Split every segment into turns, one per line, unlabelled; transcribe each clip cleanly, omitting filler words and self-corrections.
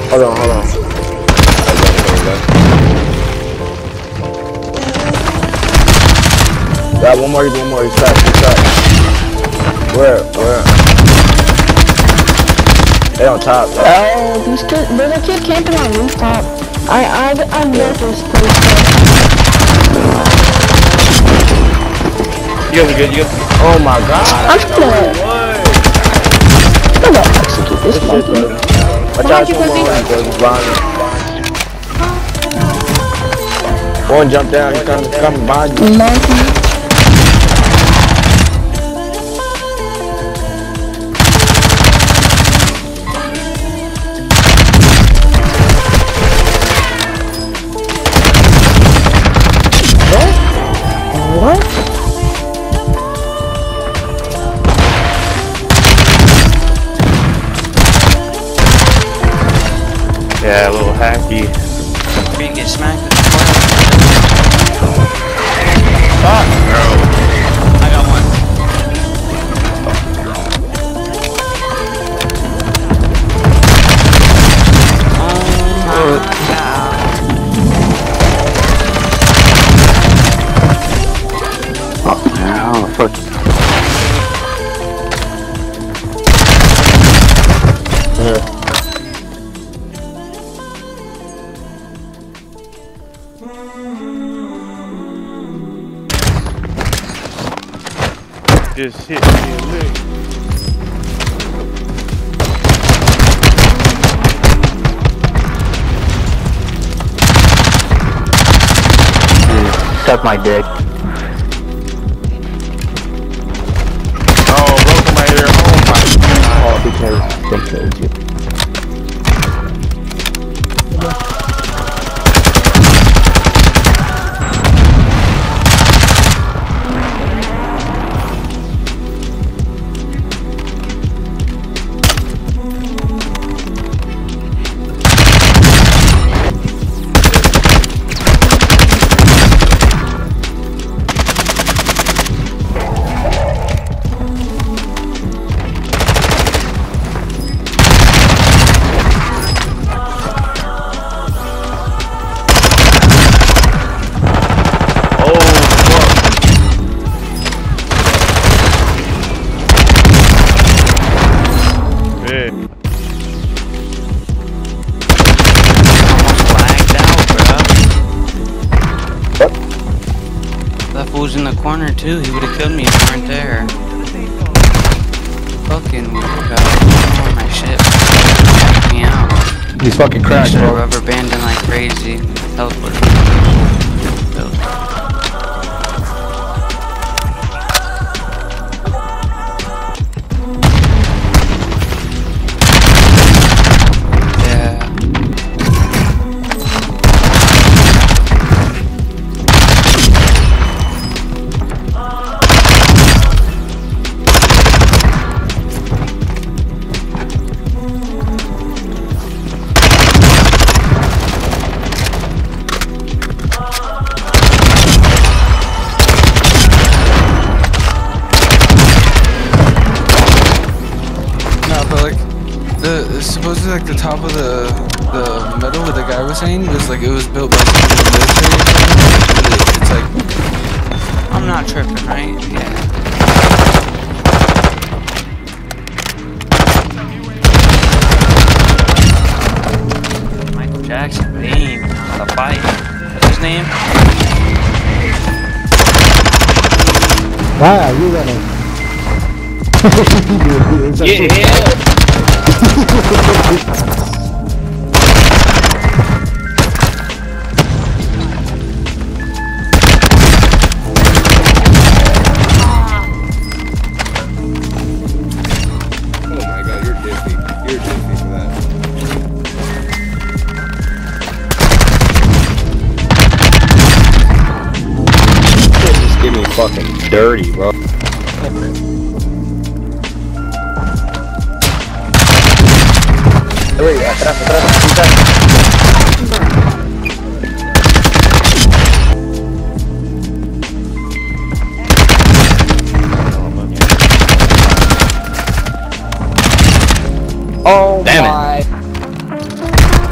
Hold on. Got one more. He's trapped. Where? They on top.
Oh, there's a kid camping on rooftop. I'm there for this place.
You good? Oh my god.
I'm gonna execute this monkey.
Watch out, one jump down, he's coming behind you.
Monkey. What?
Yeah, a little hacky.
You can get smacked.
Fuck, bro.
I got one.
Oh, fuck. Just hit me a lick.
Suck my dick.
Oh, broke my ear. Oh my god.
Oh, because they killed you.
Was in the corner too, he would have killed me if you weren't there. Fucking weirdo. Oh my shit. Back me out.
He's fucking cracked, bro.
Rubber banding like crazy. Health was
supposedly like the top of the metal where the guy was saying was like it was built by someone in the military. It's like
I'm not tripping, right? Yeah. Michael Jackson, name, the fight. What's his name?
Wow, you running.
Yeah.
Fucking dirty, bro. Wait, atrás. Oh, damn it.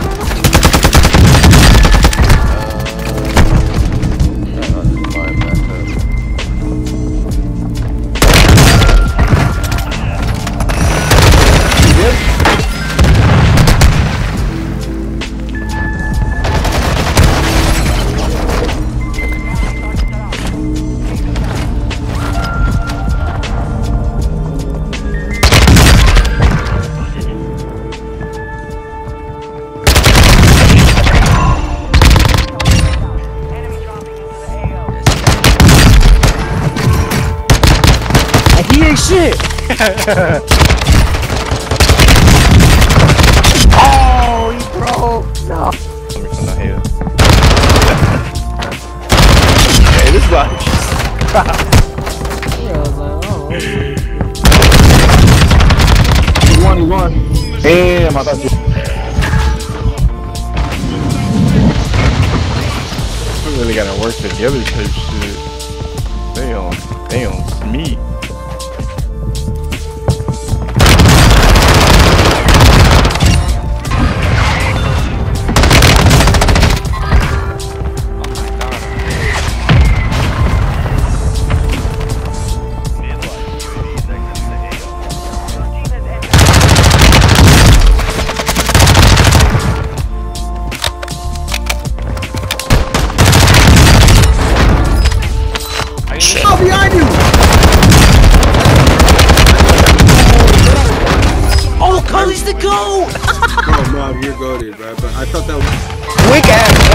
shit!
Oh, he broke. No. Hey, this guy. One. Damn, I thought you.
We really gotta work together type shit. Damn, meat.
Oh, behind you!
Oh, Cully's the GOAT!
Oh, Mom, you're goated, right? But I thought that was.
Weak ass